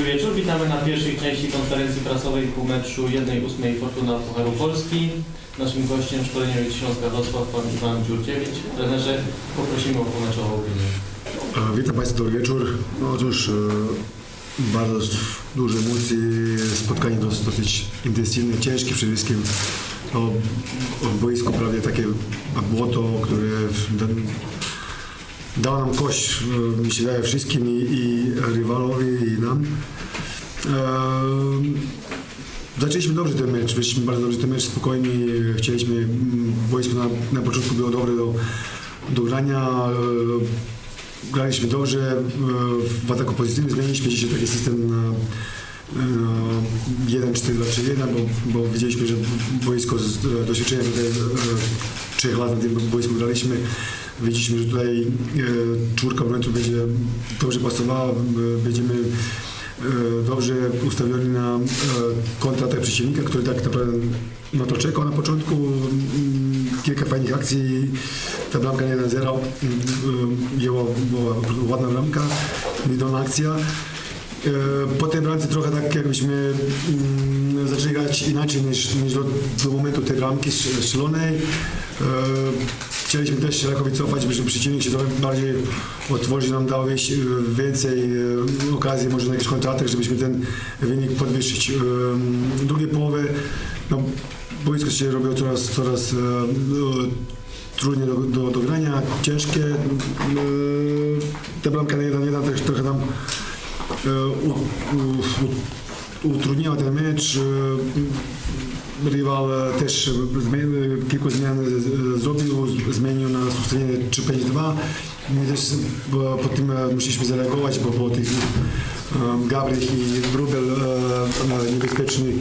Dobry wieczór, witamy na pierwszej części konferencji prasowej po meczu 1/8 Fortuna Pucharu Polski. Naszym gościem szkoleniowiec Śląska Wrocław, pan Iwan Dziurkiewicz. Trenerze, poprosimy o pomeczową opinię. Witam Państwa, dobry wieczór. No cóż, bardzo duże emocje, spotkanie dosyć intensywne, ciężkie przede wszystkim. No, boisko prawie takie błoto, które dało nam kość, mi się daje wszystkim i rywalowi i nam. Zaczęliśmy dobrze ten mecz, wyszliśmy bardzo dobrze ten mecz, spokojnie, chcieliśmy, boisko na początku było dobre do grania, graliśmy dobrze, w ataku pozytywnym zmieniliśmy dzisiaj taki system na 1-4-2-3-1, bo widzieliśmy, że boisko z doświadczenia tutaj 3 lat na tym boisku graliśmy. Widzieliśmy, że tutaj czwórka obrońców będzie dobrze pasowała, będziemy dobrze ustawioni na kontratak przeciwnika, który tak naprawdę na to czekał na początku. Kilka fajnych akcji, ta bramka 1-0 była ładna bramka, wydolna akcja. Po tej bramce trochę tak jakbyśmy zaczęli grać inaczej niż do momentu tej bramki strzelonej. Chcieliśmy też się lekko wycofać, żeby przeciwnik się trochę bardziej otworzył, nam dał więcej okazji, może na jakiś kontratak, żebyśmy ten wynik podwyższyć. W drugiej połowie no, boisko się robiło coraz trudniej do grania, ciężkie. Ta bramka na 1-1 też trochę nam utrudniała ten mecz. Rywal też kilku zmian zrobił, zmienił na ustawienie 3-5-2. My też po tym musieliśmy zareagować, bo tych Gabrych i Wróbel niebezpieczni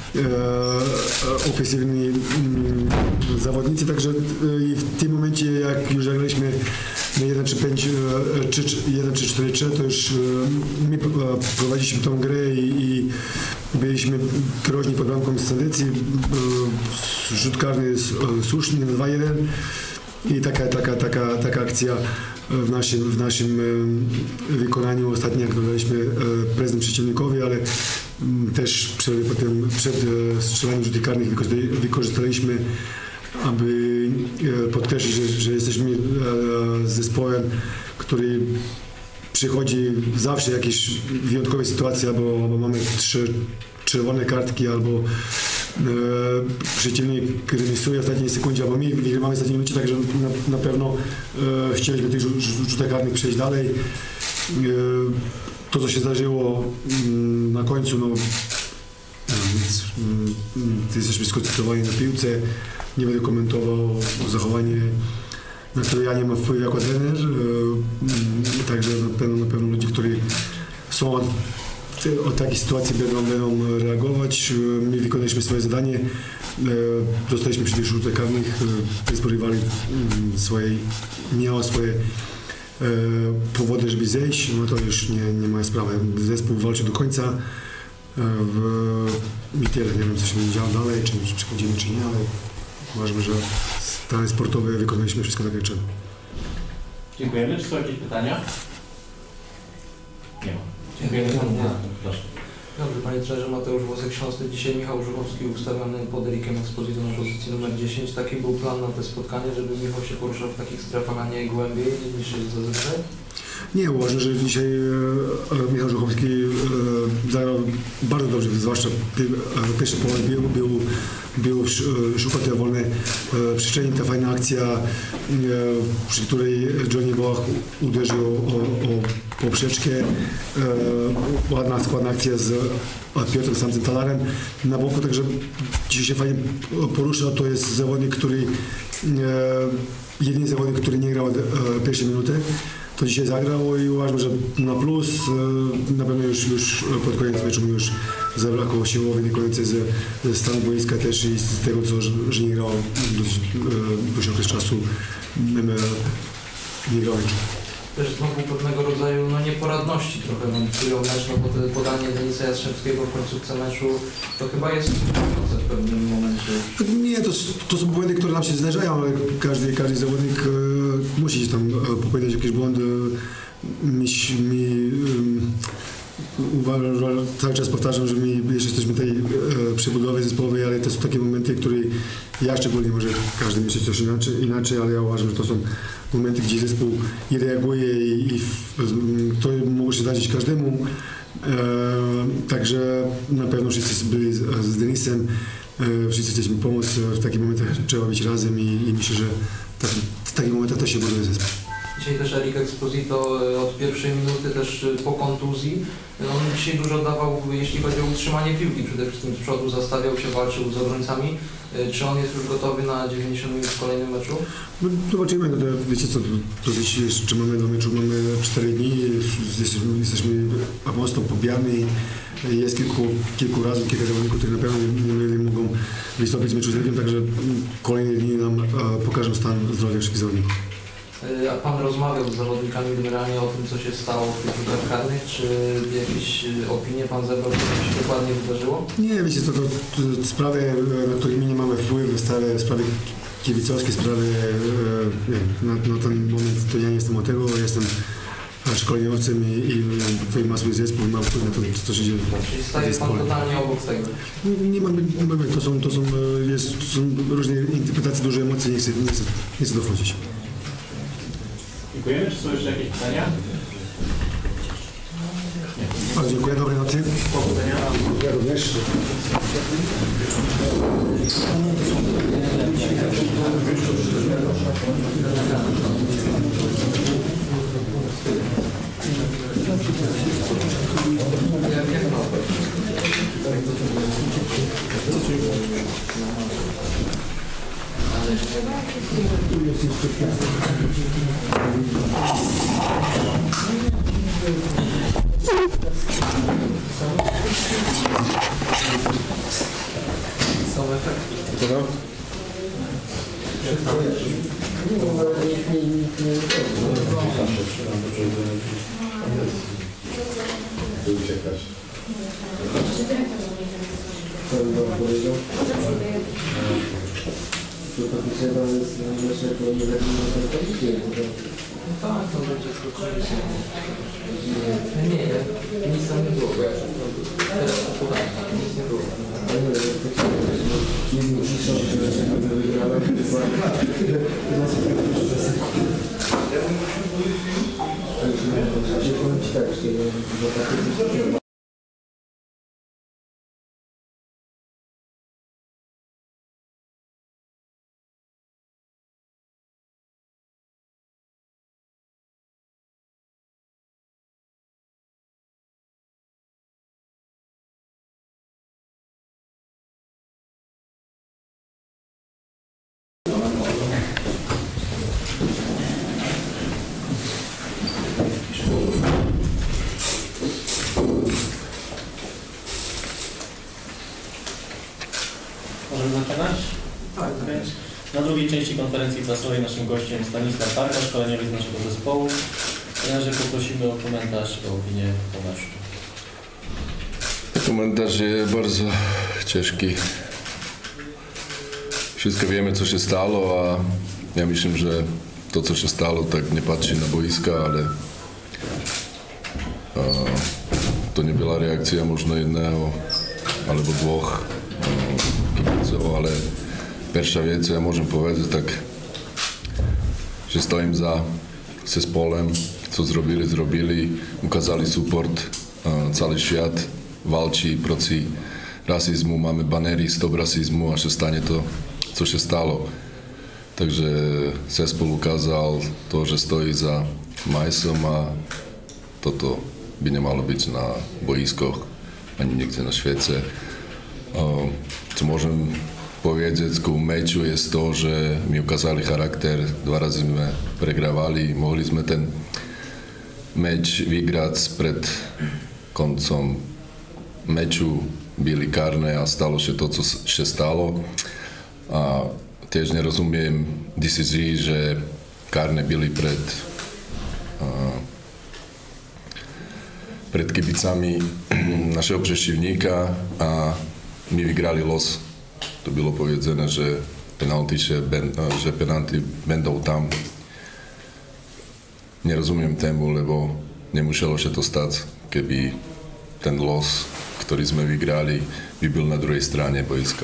ofensywni zawodnicy, także w tym momencie jak już zagraliśmy na 1-3-4-3, to już my prowadziliśmy tą grę i byliśmy groźni pod bramką z Sandecji, rzut karny słuszny na 2-1 i taka akcja w naszym wykonaniu ostatnio, jak dodaliśmy prezent przeciwnikowi, ale też przed strzelaniem rzutów karnych wykorzystaliśmy, aby podkreślić, że jesteśmy zespołem, który przychodzi zawsze jakieś wyjątkowe sytuacje, albo mamy 3 czerwone kartki, albo przeciwnik remisuje w ostatniej sekundzie, albo my wygrywamy w ostatniej minucie, także na pewno chcieliśmy tych rzutach karnych przejść dalej. To, co się zdarzyło na końcu, no więc jesteśmy skoncentrowani na piłce, nie będę komentował zachowanie, na które ja nie mam wpływu jako trener, także na pewno ludzie, którzy są od takiej sytuacji będą reagować. My wykonaliśmy swoje zadanie, dostaliśmy przy tych rzutach karnych, rywali miał swoje powody, żeby zejść, no to już nie ma sprawy. Zespół walczy do końca i tyle. Nie wiem, co się będzie działo dalej, czy przychodzimy, czy nie, ale uważam, że stany sportowe wykonaliśmy wszystko tak jak trzeba. Dziękujemy. Czy są jakieś pytania? Nie ma. Dziękujemy. Proszę. Dobry, panie trenerze, Mateusz Włosek, Śląscy. Dzisiaj Michał Żuchowski ustawiony pod Erikiem Exposito na pozycji numer 10. Taki był plan na to spotkanie, żeby Michał się poruszał w takich strefach, a nie głębiej niż jest zazwyczaj? Nie, uważam, że dzisiaj Michał Żuchowski zagrał bardzo dobrze, zwłaszcza w pierwszej połowie był szukał te wolne przestrzeni, ta fajna akcja, przy której Johnny Boach uderzył o poprzeczkę, ładna, składna akcja z Piotrem Samcem Talarem na boku, także dzisiaj się fajnie porusza, to jest zawodnik, jedyny zawodnik, który nie grał pierwszej minuty. To dzisiaj zagrał i uważam, że na plus, na pewno już pod koniec meczu już zabrakło siłowej wykonującej ze stanu boiska też i z tego, że nie grał dość okres czasu, nie grał meczu. Też znowu pewnego rodzaju nieporadności trochę nam czują mecz, no bo to podanie Denisa Jastrzębskiego w końcówce meczu to chyba jest w pewnym momencie. Nie, to są błędy, które nam się zdarzają, ale każdy zawodnik musi gdzieś tam popełniać jakieś błędy. Uważam, cały czas powtarzam, że my jeszcze jesteśmy w tej przebudowie zespołowej, ale to są takie momenty, które ja szczególnie, może każdy myśli coś inaczej, ale ja uważam, że to są momenty, gdzie zespół i reaguje i to może się zdarzyć każdemu. Także na pewno wszyscy byli z Denisem, wszyscy chcieliśmy pomóc, w takich momentach trzeba być razem i myślę, że w takich momentach też się buduje zespół. Dzisiaj też Eric Exposito od pierwszej minuty też po kontuzji. On dzisiaj dużo dawał, jeśli chodzi o utrzymanie piłki, przede wszystkim z przodu zastawiał się, walczył z obrońcami. Czy on jest już gotowy na 90 minut w kolejnym meczu? No, zobaczymy, no to wiecie co, dosyć jeszcze mamy do meczu, mamy 4 dni, jesteśmy mocno pobijani. Jest kilku razy, kilka zawodników, którzy na pewno nie mogą wystąpić z meczu z Legiem, także kolejne dni nam pokażą stan zdrowia wszystkich zawodników. A Pan rozmawiał z zawodnikami generalnie o tym, co się stało w tych rzutach karnych? Czy jakieś opinie Pan zebrał, co się dokładnie wydarzyło? Nie, wiecie, to sprawy, na których my nie mamy wpływu, sprawy kibicowskie, sprawy, na ten moment to ja nie jestem od tego, jestem szkoleniowcem i ma swój zespół, ma wpływ na to, co się dzieje w zespole. Czyli staje Pan totalnie obok tego? Nie mamy, to są różne interpretacje, duże emocje, nie chcę dochodzić. Dziękujemy. Czy są jeszcze jakieś pytania? Bardzo dziękuję, dobrej nocy. Powodzenia. Ja również. Są efekty. Dobra. Tak, to będzie skończyć. Nie, nic tam nie było. Teraz to tak, nic nie było. Możemy zaczynać? Tak. Na drugiej części konferencji prasowej naszym gościem Stanisław Parka, szkoleniowiec naszego zespołu. Trenerze, poprosimy o komentarz, o opinię po meczu. Komentarz jest bardzo ciężki. Wszystko wiemy, co się stało, a ja myślę, że to, co się stało, tak nie patrzy na boiska, ale to nie była reakcja možno jednego albo dwóch kibiców, ale pierwsza věc, ja môžem povedať, tak že stojím za zespołem, co zrobili, ukázali support, celý świat walczy proti rasizmu, mamy banery stop rasizmu a že stane to, co się stało. Takže zespol ukázal to, že stojí za Majsom a toto by nemalo byť na boiskoch ani niekde na svete. Co môžem powiedzieć ku meczu jest to, że mi ukazali charakter, 2 razy my pregrávali, mohli sme ten meč vygrać przed koncom meczu, byli karne a stalo się to, co się stało. A tiež nerozumiem decyzji, że karne byli przed kibicami naszego przeciwnika a my wygrali los. To bylo povedzené, že penalty będą tam. Nerozumiem tému, lebo nemuselo się to stať, keby ten los, ktorý sme vygrali, by byl na druhej strane boiska.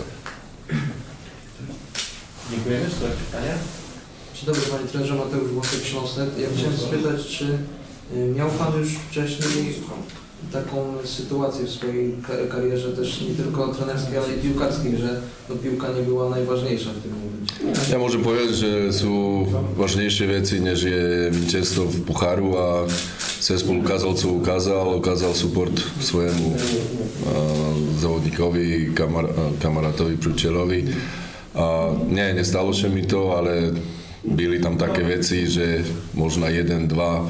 Dziękujemy. Czy to pytania? Dzień dobry Panie Trenerze, Mateusz Włosek, Śląsnet. Ja chciałem spytać, czy miał Pan już wcześniej taką sytuację w swojej karierze, też nie tylko trenerskiej, ale i piłkarskiej, że piłka nie była najważniejsza w tym momencie? Ja môžem povedať, že sú vážnejšie veci, než je víťazstvo v Pucharu a Cespol ukázal, co ukázal support svojemu závodníkovi, kamarátovi Pručelovi. A nie, nestalo sa mi to, ale byli tam také veci, že možno 1-2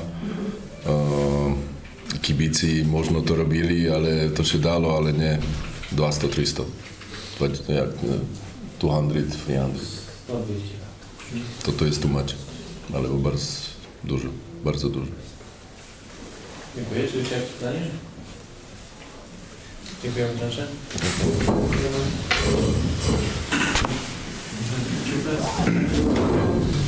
kibici možno to robili, ale to sa dalo, ale nie 200-300. 200, 300. Toto jest too much, alebo bardzo dużo. Dziękuję. Czy jeszcze jakieś pytanie? Dziękujemy trenerze. Dziękuję.